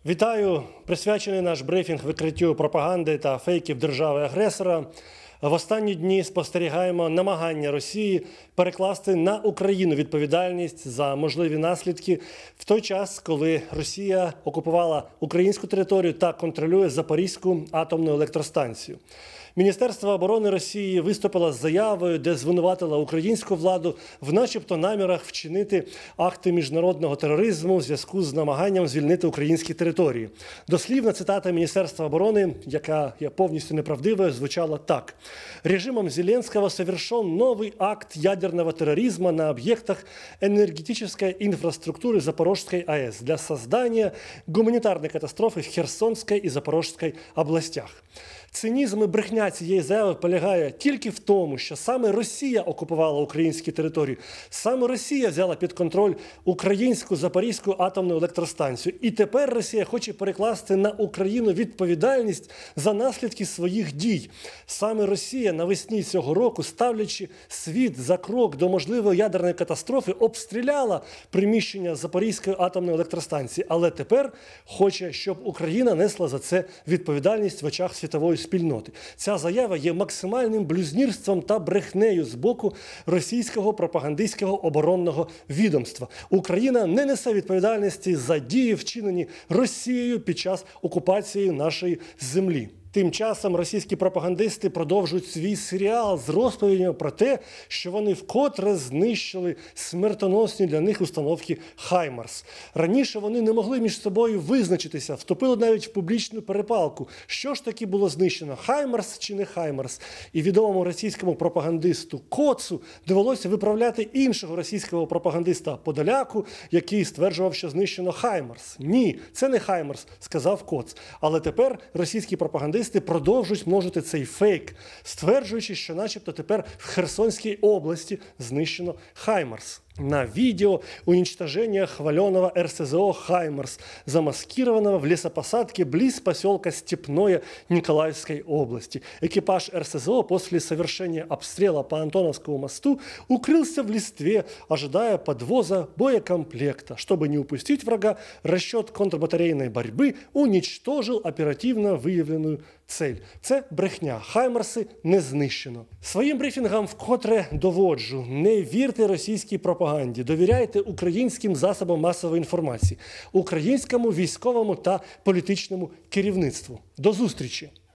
Вітаю! Присвячений наш брифінг викриттю пропаганди та фейків держави-агресора. В останні дні спостерігаємо намагання Росії перекласти на Україну відповідальність за можливі наслідки в той час, коли Росія окупувала українську територію та контролює Запорізьку атомну електростанцію. Міністерство оборони Росії виступило з заявою, де звинуватило українську владу в начебто намірах вчинити акти міжнародного тероризму у зв'язку з намаганням звільнити українські території. Дослівна цитата Міністерства оборони, яка є повністю неправдивою, звучала так. Режимом Зеленского совершен новый акт ядерного терроризма на объектах энергетической инфраструктуры Запорожской АЭС для создания гуманитарной катастрофы в Херсонской и Запорожской областях. Цинізм і брехня цієї заяви полягає тільки в тому, що саме Росія окупувала українські території, саме Росія взяла під контроль українську Запорізьку атомну електростанцію. І тепер Росія хоче перекласти на Україну відповідальність за наслідки своїх дій. Саме Росія навесні цього року, ставлячи світ за крок до можливої ядерної катастрофи, обстріляла приміщення Запорізької атомної електростанції. Але тепер хоче, щоб Україна несла за це відповідальність в очах світової спільноти. Ця заява є максимальним блюзнірством та брехнею з боку російського пропагандистського оборонного відомства. Україна не несе відповідальності за дії, вчинені Росією під час окупації нашої землі. Тим часом російські пропагандисти продовжують свій серіал з розповідями про те, що вони вкотре знищили смертоносні для них установки «Хаймарс». Раніше вони не могли між собою визначитися, вступили навіть в публічну перепалку. Що ж таки було знищено – «Хаймарс» чи не «Хаймарс»? І відомому російському пропагандисту Коцу довелося виправляти іншого російського пропагандиста Подоляку, який стверджував, що знищено «Хаймарс». Ні, це не «Хаймарс», сказав Коц. Але тепер російські пропагандисти продовжують множити цей фейк, стверджуючи, що начебто тепер в Херсонській області знищено «Хаймарс». На видео уничтожения хваленого РСЗО «Хаймарс», замаскированного в лесопосадке близ поселка Степное Николаевской области. Экипаж РСЗО после совершения обстрела по Антоновскому мосту укрылся в листве, ожидая подвоза боекомплекта. Чтобы не упустить врага, расчет контрбатарейной борьбы уничтожил оперативно выявленную цель. Це брехня. «Хаймарси» не знищено. Своїм брифінгам вкотре доводжу. Не вірте російській пропаганді. Довіряйте українським засобам масової інформації, українському військовому та політичному керівництву. До зустрічі!